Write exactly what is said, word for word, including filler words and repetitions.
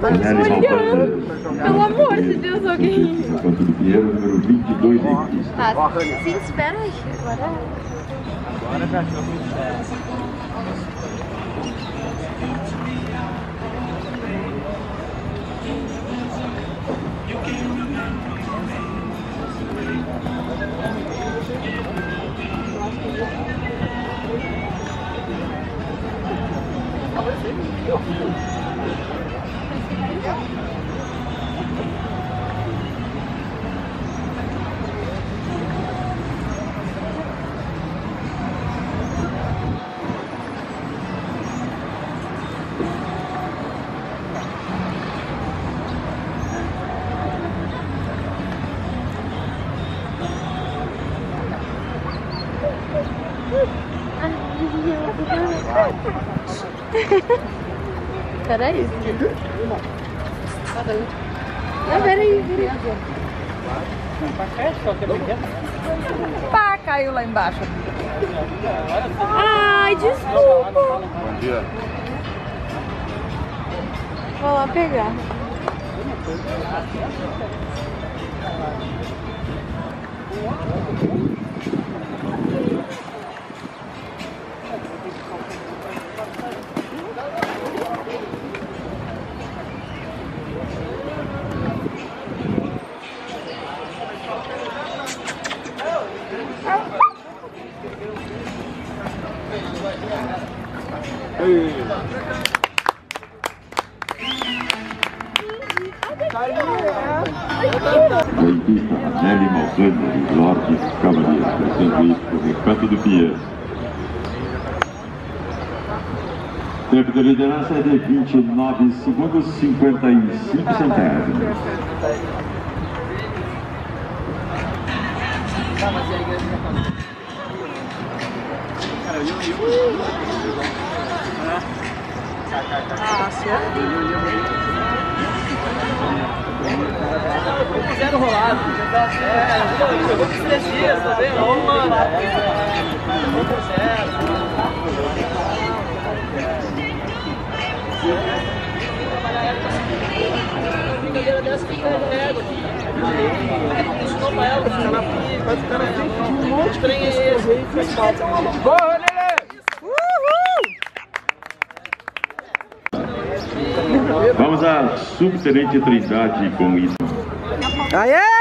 Pelo amor de Deus, alguém. Quanto do Pinheiro, número vinte e dois. Tá, sim, espera aí. Agora. Agora já achou. Peraí. Não, peraí, peraí. Pá, caiu lá embaixo. Ai, desculpa. Bom dia. Vou lá pegar. A equipe Nelly Malzani e Lorde Cavalier, trazendo isso para o Recanto do Pinheiro. Tempo de liderança é de vinte e nove segundos e cinquenta e cinco centésimos. Fizeram rolado. É, jogou com três dias, tá vendo? Vamos lá. Brincadeira dessa que eu pego aqui. Ensinou pra ela, ficar na frente, vai ficar na frente. Um monte de trem é esse. Boa, Lelê! Vamos a Subtenente Trindade com isso. Aê!